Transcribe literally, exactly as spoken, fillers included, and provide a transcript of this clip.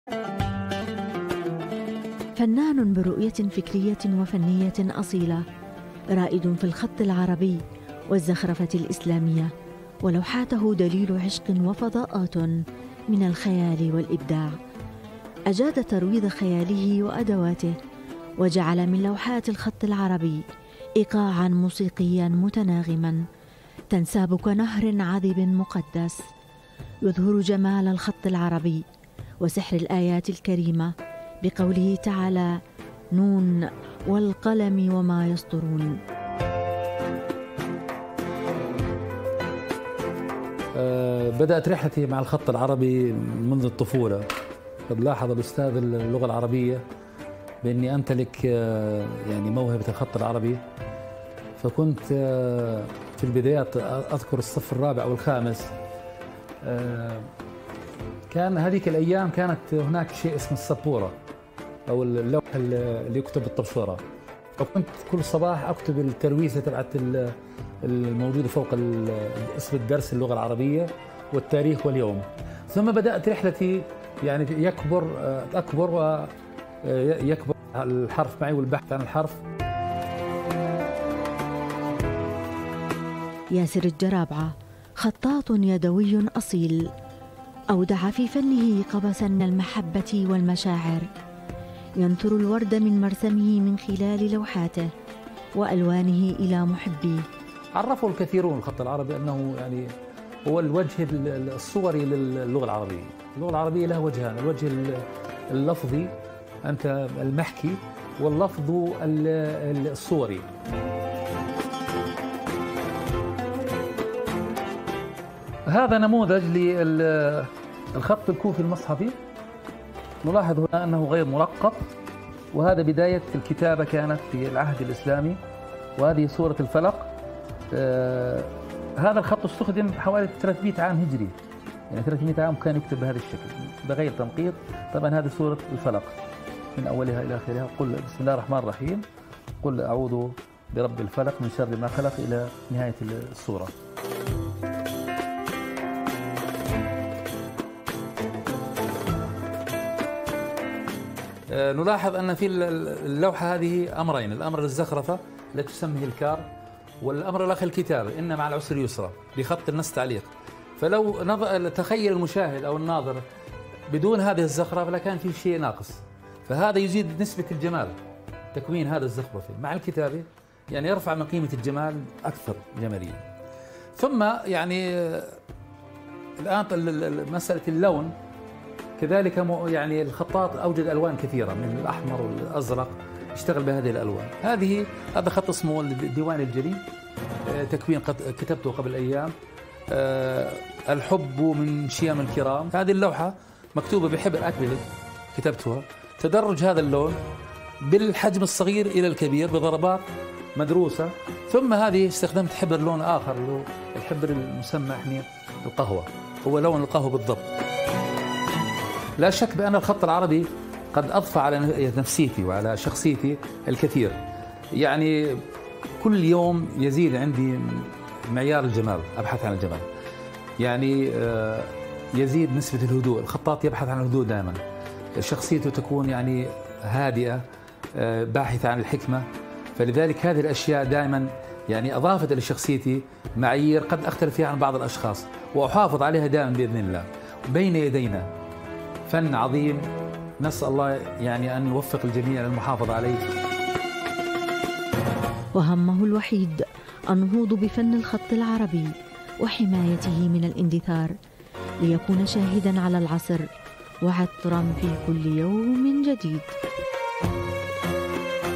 فنان برؤية فكرية وفنية أصيلة، رائد في الخط العربي والزخرفة الإسلامية، ولوحاته دليل عشق وفضاءات من الخيال والإبداع. أجاد ترويض خياله وأدواته، وجعل من لوحات الخط العربي إيقاعاً موسيقياً متناغماً تنساب كنهر عذب مقدس، يظهر جمال الخط العربي وسحر الآيات الكريمة بقوله تعالى: نون والقلم وما يسطرون. بدأت رحلتي مع الخط العربي منذ الطفولة. قد لاحظ الأستاذ اللغة العربية بأني أمتلك يعني موهبة الخط العربي، فكنت في البدايات أذكر الصف الرابع أو الخامس. كان هذيك الأيام كانت هناك شيء اسمه السبورة أو اللوحة اللي يكتب بالطبشورة، فكنت كل صباح أكتب الترويسة تبعت الموجودة فوق اسم الدرس اللغة العربية والتاريخ واليوم. ثم بدأت رحلتي يعني يكبر أكبر ويكبر الحرف معي والبحث عن الحرف. ياسر الجرابعة خطاط يدوي أصيل، أودع في فنه قبسا من المحبة والمشاعر، ينثر الورد من مرسمه من خلال لوحاته وألوانه إلى محبيه. عرفوا الكثيرون الخط العربي أنه يعني هو الوجه الصوري للغة العربية. اللغة العربية لها وجهان: الوجه اللفظي أنت المحكي، واللفظ الصوري. هذا نموذج للخط الكوفي المصحفي. نلاحظ هنا أنه غير مرقق، وهذا بداية الكتابة كانت في العهد الإسلامي، وهذه سورة الفلق. آه هذا الخط استخدم حوالي ثلاثمئة عام هجري، يعني ثلاثمئة عام كان يكتب بهذا الشكل بغير تنقيط. طبعا هذه سورة الفلق من أولها إلى آخرها. قل بسم الله الرحمن الرحيم، قل أعوذ برب الفلق من شر ما خلق إلى نهاية السورة. نلاحظ أن في اللوحة هذه أمرين: الأمر للزخرفة التي تسمى الكار، والأمر الآخر الكتابة، إن مع العسر يسرا، بخط النص تعليق. فلو تخيل المشاهد أو الناظر بدون هذه الزخرفة لكان في شيء ناقص، فهذا يزيد نسبة الجمال. تكوين هذا الزخرفة مع الكتابة يعني يرفع من قيمة الجمال أكثر جمالية. ثم يعني الآن مسألة اللون كذلك، يعني الخطاط أوجد ألوان كثيرة من الأحمر والأزرق، اشتغل بهذه الألوان. هذه هذا خط اسمه الديوان الجلي، تكوين كتبته قبل أيام. الحب من شيم الكرام، هذه اللوحة مكتوبة بحبر أكريليك كتبتها. تدرج هذا اللون بالحجم الصغير إلى الكبير بضربات مدروسة. ثم هذه استخدمت حبر لون آخر اللي هو الحبر المسمى احنا القهوة، هو لون القهوة بالضبط. لا شك بأن الخط العربي قد أضفى على نفسيتي وعلى شخصيتي الكثير. يعني كل يوم يزيد عندي معيار الجمال، أبحث عن الجمال. يعني يزيد نسبة الهدوء. الخطاط يبحث عن الهدوء دائما، شخصيته تكون يعني هادئة، باحثة عن الحكمة. فلذلك هذه الأشياء دائما يعني أضافت لشخصيتي معايير قد أختلف فيها عن بعض الأشخاص، وأحافظ عليها دائما بإذن الله. بين يدينا فن عظيم، نسأل الله يعني أن يوفق الجميع للمحافظة عليه. وهمه الوحيد النهوض بفن الخط العربي وحمايته من الاندثار، ليكون شاهدا على العصر وعطرا في كل يوم جديد.